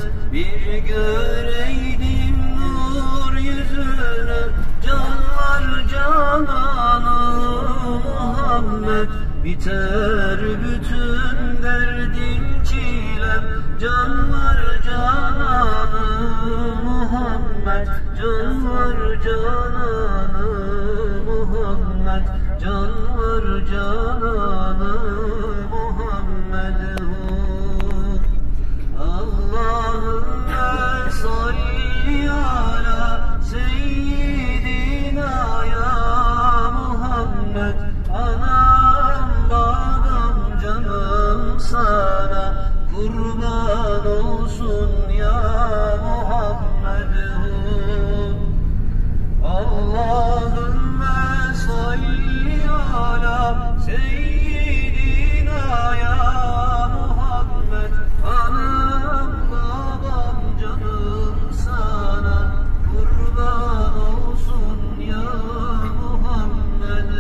bir göreydim nur yüzünü. Canlar cananı Muhammed, biter bütün derdim çilem. Canlar cananı Muhammed, canlar cananı Muhammed, canlar cananı Muhammed. Allahümme salli ala seyyidina ya Muhammed. Anam babam canım sana kurban olsun ya Muhammed. Allahümme salli ala seyyidina ya Muhammed. Anam babam canım sana kurban olsun ya Muhammed.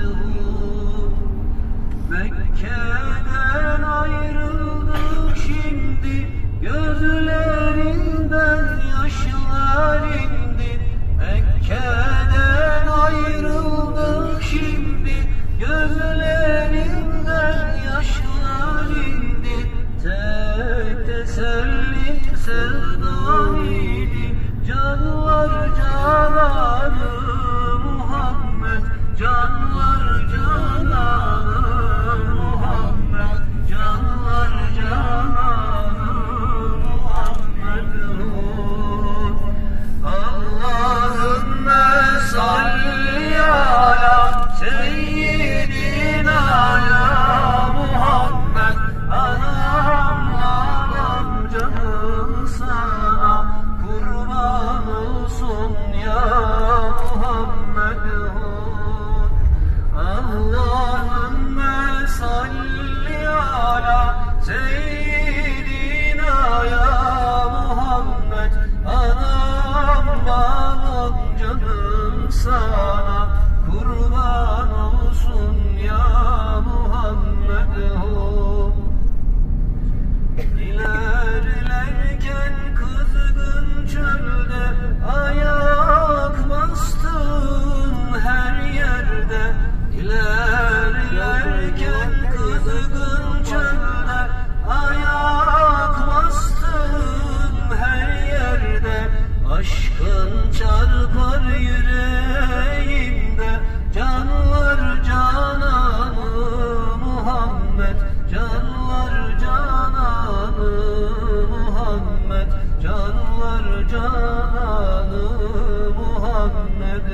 Mekke'den ayrıldık şimdi, gözlerinden yaşlar indi. Mekke'den ayrıldık şimdi, gözlerinden yaşlar indi. Tek tesellim sevdan idi, canlar cananı Muhammed, canlar cananı Muhammed, canlar cananı Muhammed. Allahümme salli ala seyyidina ya Muhammed. Anam babam canım sana kurban olsun ya Muhammed. Allahümme salli ala seyyidina ya Muhammed. Anam babam canım sana kurban olsun ya Muhammed. İlerlerken kızgın çölde ayak bastın her yerde. İlerlerken kızgın çölde ayak bastın her yerde. Aşkın çarpar yüreğimde, canlar cananı Muhammed, canlar cananı Muhammed, canlar cananı Muhammed.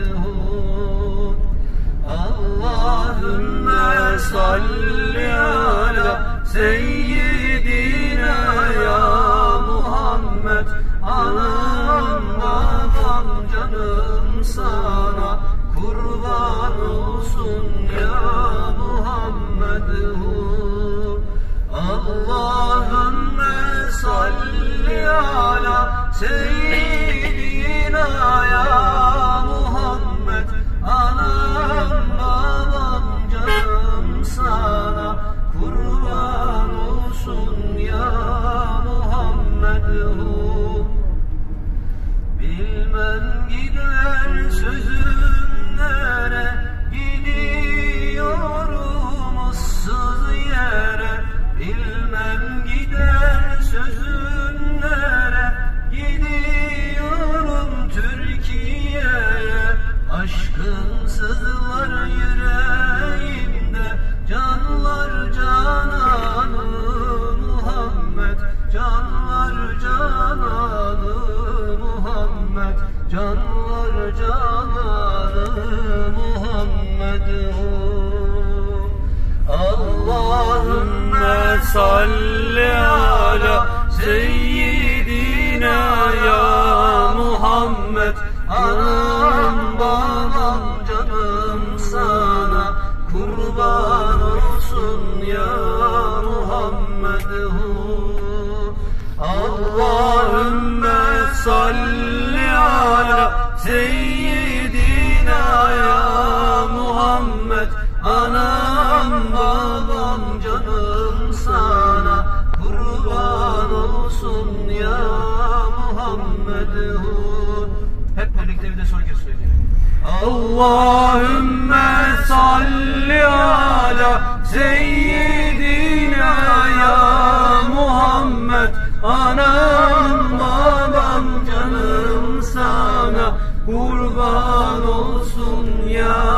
Allahümme salli ala seyyidina ya Muhammed. Anam babam canım sana kurban olsun ya Muhammed. Allahümme salli ala seyyidina ya Muhammed. Anam babam canım sana kurban olsun ya Muhammed. Bilmem gider sözüm nere, gidiyorum ıssız yere. Bilmem gider sözüm nere, gidiyorum Türkiye'ye. Aşkın sızlar yüreğimde, canlar cananı Muhammed, canlar cananı Muhammed, canlar cananı Muhammed. Allahümme salli ala seyyidina ya Muhammed. Anam babam canım sana kurban olsun ya Muhammed. Allahümme salli ala seyyidina ya Muhammed. Anam babam canım sana kurban olsun ya birlikte bir de son kez söyleyelim. Allahümme salli ala seyyidina ya Muhammed. Anam babam canım sana kurban olsun ya